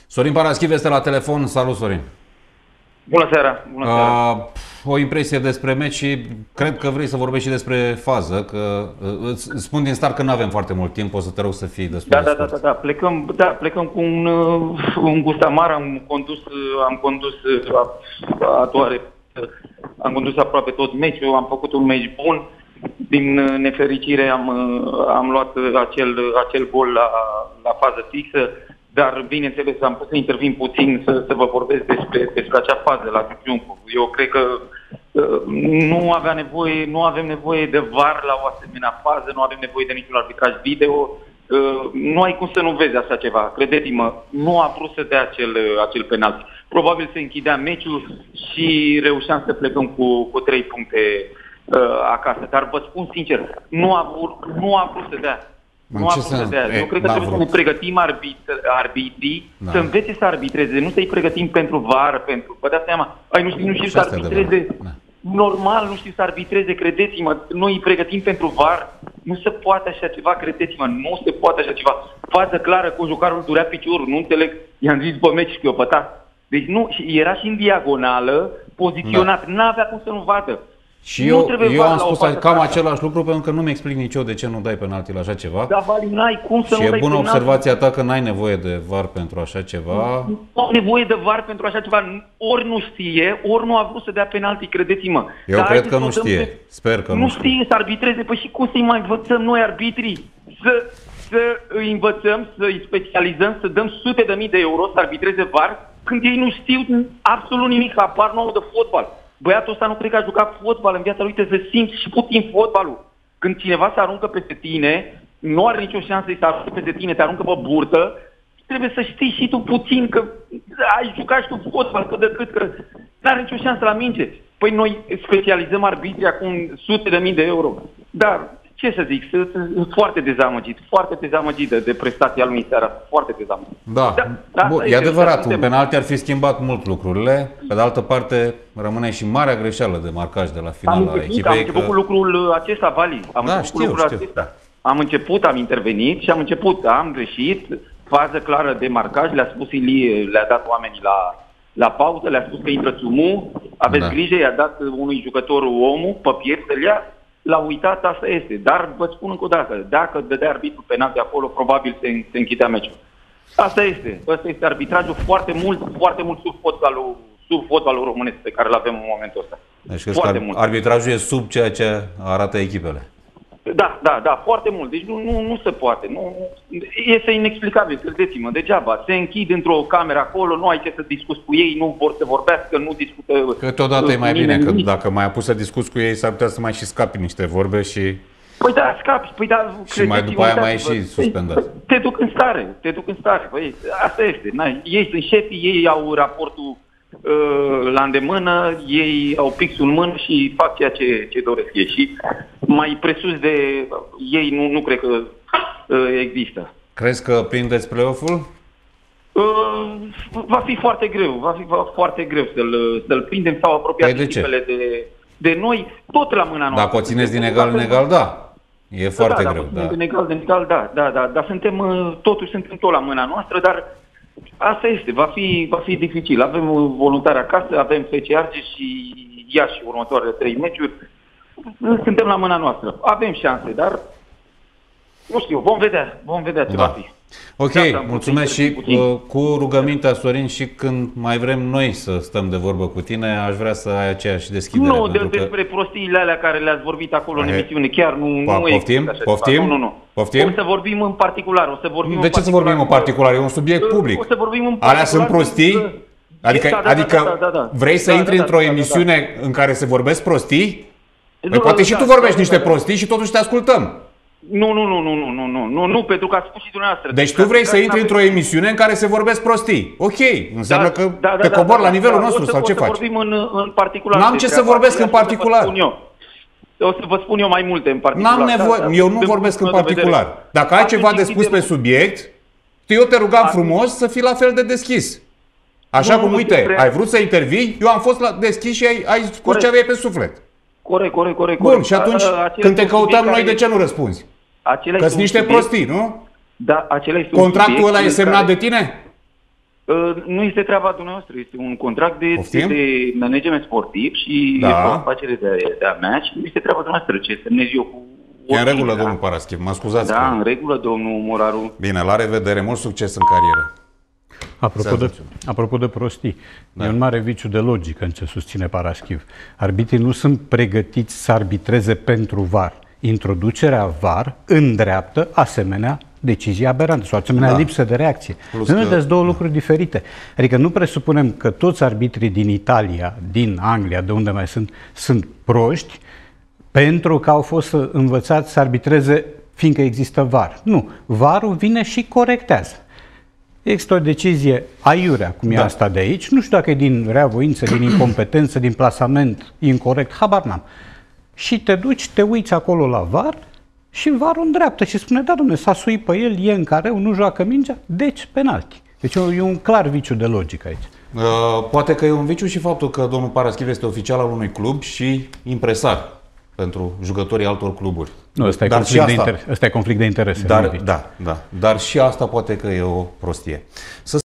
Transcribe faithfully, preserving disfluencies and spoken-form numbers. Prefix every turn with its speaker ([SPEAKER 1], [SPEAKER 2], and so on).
[SPEAKER 1] Sorin Paraschiv este la telefon. Salut, Sorin.
[SPEAKER 2] Bună seara. Bună seara.
[SPEAKER 1] Uh, o impresie despre meci și cred că vrei să vorbești și despre fază, că uh, îți spun din start că nu avem foarte mult timp, o să te rog să fii destul
[SPEAKER 2] da,
[SPEAKER 1] de
[SPEAKER 2] da,
[SPEAKER 1] scurt.
[SPEAKER 2] da, da, da, plecăm, da, plecăm cu un, uh, un gust amar, am condus, am condus uh, a doua repriză, am condus aproape tot meciul, am făcut un meci bun. Din uh, nefericire am, uh, am luat acel, acel gol la, la fază fixă. Dar, bineînțeles, am putut să intervin puțin, să, să vă vorbesc despre, despre acea fază la Giuncu. Eu cred că uh, nu, avea nevoie, nu avem nevoie de V A R la o asemenea fază, nu avem nevoie de niciun arbitraj video. Uh, nu ai cum să nu vezi așa ceva. Credeți-mă, nu a vrut să dea acel, acel penalti. Probabil se închidea meciul și reușeam să plecăm cu, cu trei puncte uh, acasă. Dar vă spun sincer, nu a vrut, nu a vrut să dea. Nu, să... E, Eu cred că trebuie vrut. să ne pregătim arbitri, arbitrii, da. să învețe să arbitreze, nu să-i pregătim pentru V A R, pentru... Vă dați seama, ai, nu știu, nu știu să arbitreze, da. normal nu știu să arbitreze, credeți-mă, noi îi pregătim pentru V A R, nu se poate așa ceva, credeți-mă, nu se poate așa ceva. Fază clară că jucătorul durea piciorul, nu înțeleg, i-am zis, bă, meci, că eu pătat. Deci nu, era și în diagonală, poziționat, da. n-avea cum să nu vadă.
[SPEAKER 1] Și eu, eu am spus cam același lucru pentru că nu-mi explic nici eu de ce nu dai penalti la așa ceva.
[SPEAKER 2] Da, Vali, n-ai cum să
[SPEAKER 1] și
[SPEAKER 2] nu
[SPEAKER 1] e
[SPEAKER 2] dai
[SPEAKER 1] bună
[SPEAKER 2] penalti.
[SPEAKER 1] observația ta că n-ai nevoie de V A R pentru așa ceva.
[SPEAKER 2] Nu ai nevoie de V A R pentru așa ceva. Ori nu știe, ori nu a vrut să dea penalti, credeți-mă.
[SPEAKER 1] Eu Dar cred că nu știe. De... Sper că nu,
[SPEAKER 2] nu
[SPEAKER 1] știe.
[SPEAKER 2] știe să arbitreze. Păi și cum să-i mai învățăm noi, arbitrii? Să, să îi învățăm, să îi specializăm, să dăm sute de mii de euro să arbitreze V A R când ei nu știu absolut nimic, apar nou de fotbal. Băiatul ăsta nu cred că a jucat fotbal în viața lui, trebuie să simți și puțin fotbalul. Când cineva se aruncă peste tine, nu are nicio șansă să-i se aruncă peste tine, te aruncă pe burtă, trebuie să știi și tu puțin că ai jucat și tu fotbal, că de cât că nu are nicio șansă la minge. Păi noi specializăm arbitrii acum sute de mii de euro. Dar, ce să zic, sunt foarte dezamăgit, foarte dezamăgit de, de prestația lui în seara, foarte dezamăgit.
[SPEAKER 1] Da, da, da Bun, e adevărat, un penalti ar fi schimbat mult lucrurile, pe de altă parte rămâne și marea greșeală de marcaj de la finala
[SPEAKER 2] am
[SPEAKER 1] echipei.
[SPEAKER 2] Am început că... cu lucrul acesta, Vali, am
[SPEAKER 1] da,
[SPEAKER 2] început
[SPEAKER 1] știu,
[SPEAKER 2] cu lucrul
[SPEAKER 1] știu.
[SPEAKER 2] acesta. Am început, am intervenit și am început, am greșit, fază clară de marcaj, le-a spus Ilie, le-a dat oamenii la, la pauză, le-a spus că intră Țumu, aveți da. grijă, i-a dat unui jucător omul pe piept să-l ia. L-a uitat, asta este. Dar vă spun încă o dată, dacă dădea arbitru penalti acolo, probabil se, se închidea meciul. Asta este. Asta este arbitrajul foarte mult, foarte mult sub fotbalul, sub fotbalul românesc pe care îl avem în momentul ăsta.
[SPEAKER 1] Deci foarte mult. Arbitrajul e sub ceea ce arată echipele.
[SPEAKER 2] Da, da, da, foarte mult. Deci nu, nu, nu se poate. Nu, este inexplicabil, credeți-mă, degeaba. Se închid într-o cameră acolo, nu ai ce să discuți cu ei, nu vor să vorbească, nu discută.
[SPEAKER 1] Câteodată e mai bine, că dacă mai apuci să discuți cu ei, s-ar putea să mai și scapi niște vorbe și...
[SPEAKER 2] Păi da, scapi, păi da...
[SPEAKER 1] Și mai după aia mai e și suspendat.
[SPEAKER 2] Te duc în stare, te duc în stare. Păi asta este. Na, ei sunt șefii, ei au raportul uh, la îndemână, ei au pixul în mână și fac ceea ce, ce doresc ei. Și mai presus de ei nu, nu cred că uh, există.
[SPEAKER 1] Crezi că prindeți play-off-ul?
[SPEAKER 2] Uh, va fi foarte greu, va fi va, foarte greu să-l să-l prindem, sau apropiat
[SPEAKER 1] păi de
[SPEAKER 2] echipele de, de noi, tot la mâna noastră.
[SPEAKER 1] Dacă o țineți din egal în egal, da. E da, foarte
[SPEAKER 2] da,
[SPEAKER 1] greu.
[SPEAKER 2] Da, din egal, din egal, da, da, da, dar suntem, totuși suntem tot la mâna noastră, dar asta este, va fi, va fi dificil. Avem voluntari acasă, avem F C Argeș și Iași următoarele trei meciuri. Suntem la mâna noastră. Avem șanse, dar nu știu, vom vedea, vom vedea ce
[SPEAKER 1] da.
[SPEAKER 2] va fi.
[SPEAKER 1] Ok, mulțumesc și uh, cu rugămintea, Sorin, și când mai vrem noi să stăm de vorbă cu tine, aș vrea să ai aceeași deschidere.
[SPEAKER 2] Nu, de, despre că... prostiile alea care le-ați vorbit acolo în emisiune, chiar nu,
[SPEAKER 1] pa,
[SPEAKER 2] nu
[SPEAKER 1] poftim?
[SPEAKER 2] Așa
[SPEAKER 1] Poftim?
[SPEAKER 2] ceva. Nu, nu, nu.
[SPEAKER 1] Poftim?
[SPEAKER 2] O să vorbim în particular, o să vorbim
[SPEAKER 1] De
[SPEAKER 2] în
[SPEAKER 1] ce să vorbim în particular? E un subiect public.
[SPEAKER 2] O să vorbim în particular.
[SPEAKER 1] Alea sunt prostii? Adică,
[SPEAKER 2] da, da,
[SPEAKER 1] adică
[SPEAKER 2] da, da, da, da.
[SPEAKER 1] vrei să
[SPEAKER 2] da,
[SPEAKER 1] intri
[SPEAKER 2] da,
[SPEAKER 1] într-o
[SPEAKER 2] da, da,
[SPEAKER 1] emisiune
[SPEAKER 2] da, da.
[SPEAKER 1] în care se vorbesc prostii?
[SPEAKER 2] Nu,
[SPEAKER 1] Păi poate
[SPEAKER 2] da,
[SPEAKER 1] și tu
[SPEAKER 2] da,
[SPEAKER 1] vorbești
[SPEAKER 2] da,
[SPEAKER 1] niște
[SPEAKER 2] da, da.
[SPEAKER 1] prostii și totuși te ascultăm.
[SPEAKER 2] Nu, nu, nu, nu, nu, nu, nu, nu, nu, pentru că ați spus și dumneavoastră.
[SPEAKER 1] Deci tu vrei să intri într-o emisiune în care se vorbesc prostii. Ok, înseamnă că te cobor la nivelul nostru sau ce faci?
[SPEAKER 2] O să vorbim în, în particular.
[SPEAKER 1] N-am ce să vorbesc în particular.
[SPEAKER 2] O să vă spun eu mai multe în particular.
[SPEAKER 1] N-am nevoie, eu nu vorbesc în particular. Dacă ai ceva de spus pe subiect, eu te rugam frumos să fii la fel de deschis. Așa cum, uite, ai vrut să intervii, eu am fost deschis și ai spus ce aveai pe suflet.
[SPEAKER 2] Corect, corect, corect.
[SPEAKER 1] Bun, și atunci, când te căutăm noi, de ce nu răspunzi? Că sunt niște prostii, nu?
[SPEAKER 2] Da, acela este
[SPEAKER 1] Contractul ăla e semnat de tine?
[SPEAKER 2] Uh, nu este treaba dumneavoastră, este un contract de,
[SPEAKER 1] Poftim?
[SPEAKER 2] de management sportiv și
[SPEAKER 1] Da.
[SPEAKER 2] este o afacere de, de a mea și nu este treaba dumneavoastră ce semnez eu cu...
[SPEAKER 1] E în regulă,
[SPEAKER 2] da?
[SPEAKER 1] domnul Paraschiv, mă scuzați.
[SPEAKER 2] Da,
[SPEAKER 1] că...
[SPEAKER 2] în regulă, domnul Moraru.
[SPEAKER 1] Bine, la revedere, mult succes în carieră.
[SPEAKER 3] Apropo de, apropo de prostii, da. E un mare viciu de logică în ce susține Paraschiv. Arbitrii nu sunt pregătiți să arbitreze pentru V A R. Introducerea V A R îndreaptă asemenea decizii aberante sau asemenea da. lipsă de reacție. Plus nu vedeți că... două lucruri diferite. Adică nu presupunem că toți arbitrii din Italia, din Anglia, de unde mai sunt, sunt proști pentru că au fost învățați să arbitreze fiindcă există V A R. Nu. V A R-ul vine și corectează. Există o decizie aiurea, cum e da. asta de aici. Nu știu dacă e din reavoință, din incompetență, din plasament incorect, habar n-am. Și te duci, te uiți acolo la V A R și V A R-ul îndreaptă și spune, da, dom'le, s-a suit pe el, e în careu, nu joacă mingea, deci penalti. Deci e un clar viciu de logică aici.
[SPEAKER 1] Uh, poate că e un viciu și faptul că domnul Paraschiv este oficial al unui club și impresar pentru jucătorii altor cluburi.
[SPEAKER 3] Nu, ăsta e, dar conflict, de asta, de inter... ăsta e conflict de interese.
[SPEAKER 1] Dar, da, da, dar și asta poate că e o prostie. Să